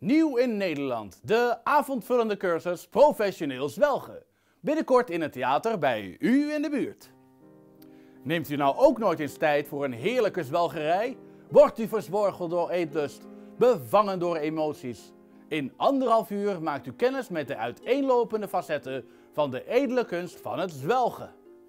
Nieuw in Nederland, de avondvullende cursus Professioneel Zwelgen. Binnenkort in het theater bij u in de buurt. Neemt u nou ook nooit eens tijd voor een heerlijke zwelgerij? Wordt u verzworgeld door eetlust, bevangen door emoties? In 1,5 uur maakt u kennis met de uiteenlopende facetten van de edele kunst van het zwelgen.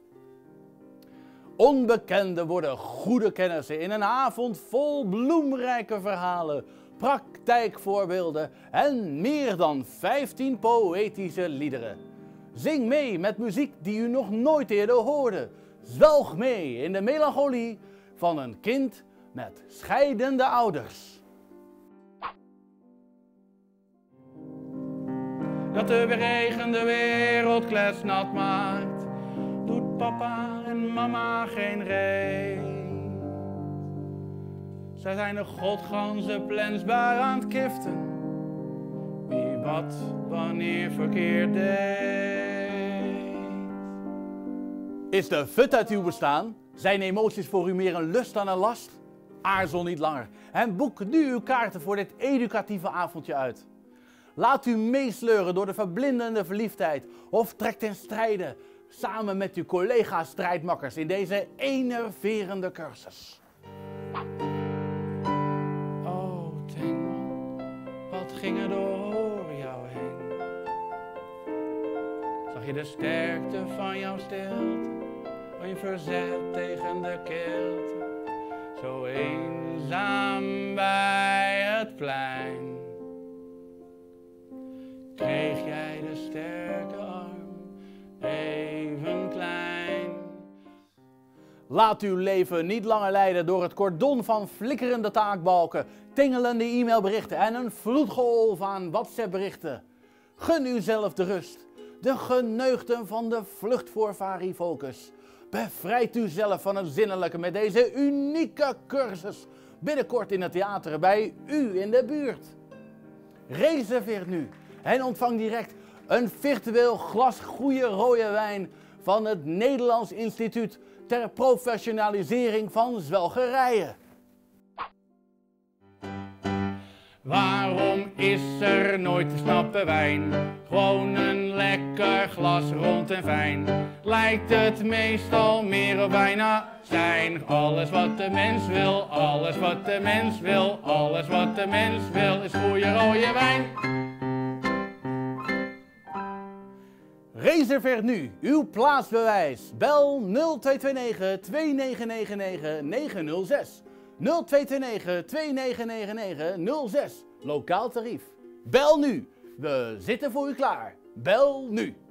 Onbekenden worden goede kennissen in een avond vol bloemrijke verhalen, praktijkvoorbeelden en meer dan 15 poëtische liederen. Zing mee met muziek die u nog nooit eerder hoorde. Zwelg mee in de melancholie van een kind met scheidende ouders. Dat de regen de wereld kletsnat maakt, doet papa en mama geen reet. Zij zijn de godganse plensbui aan het kiften, wie wat wanneer verkeerd deed. Is de fut uit uw bestaan? Zijn emoties voor u meer een lust dan een last? Aarzel niet langer en boek nu uw kaarten voor dit educatieve avondje uit. Laat u meesleuren door de verblindende verliefdheid of trek ten strijde samen met uw collega-strijdmakkers in deze enerverende cursus. Oh, Tengman, wat ging er door jou heen? Zag je de sterkte van jouw stilte, van je verzet tegen de kilte, zo eenzaam bij het plein? Kreeg jij de sterke arm even klein? Laat uw leven niet langer leiden door het cordon van flikkerende taakbalken, tingelende e-mailberichten en een vloedgolf aan WhatsApp-berichten. Gun uzelf de rust, de geneugten van de vlucht voor varifocus. Bevrijd uzelf van het zinnelijke met deze unieke cursus, binnenkort in het theater bij u in de buurt. Reserveer nu en ontvang direct een virtueel glas goede rode wijn van het Nederlands Instituut ter professionalisering van zwelgerijen. Waarom is er nooit te snappen wijn? Gewoon een lekker glas rond en fijn. Lijkt het meestal meer of bijna zijn. Alles wat de mens wil, alles wat de mens wil, alles wat de mens wil is goede rode wijn. Reserveer nu uw plaatsbewijs. Bel 0229 2999 906. 0229 2999 06. Lokaal tarief. Bel nu. We zitten voor u klaar. Bel nu.